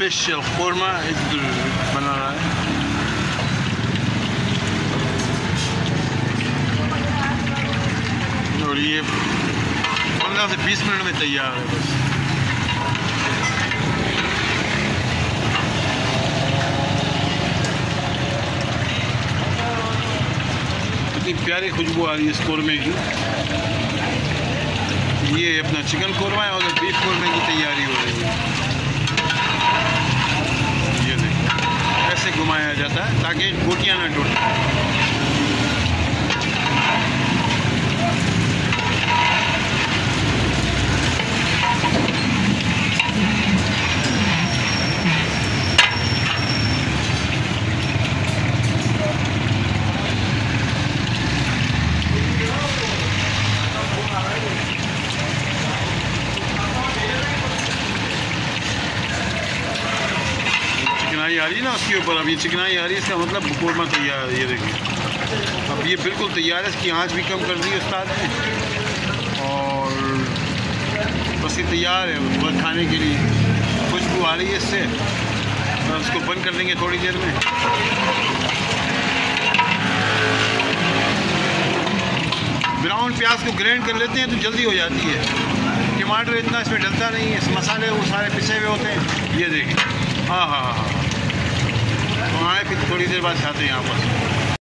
Fish korma इधर बना रहा है। और ये 15 से 20 मिनट में तैयार है बस। इतनी प्यारी खुशबू आ रही है इस कौरमे की। ये अपना चिकन कौरमा है और बीफ कौरमे की तैयारी हो रही है। ये देखो ऐसे घुमाया जाता है ताकि गोटियां ना टूटें। चिकनाई आ रही है ना उसके ऊपर। अब ये चिकनाई आ रही है, इसका मतलब कौरमा तैयार है। ये देखिए अब ये बिल्कुल तैयार है। इसकी आंच भी कम कर दी उस्ताद ने और बस ये तैयार है बस खाने के लिए। खुशबू आ रही है इससे। और उसको बंद कर देंगे थोड़ी देर में। ब्राउन प्याज को ग्राइंड कर लेते हैं तो जल्दी हो जाती है। टमाटर इतना इसमें डलता नहीं है, मसाले वो सारे पिसे हुए होते हैं। ये देखिए हाँ हाँ हाँ तो आए फिर थोड़ी देर बाद खाते हैं यहाँ पर।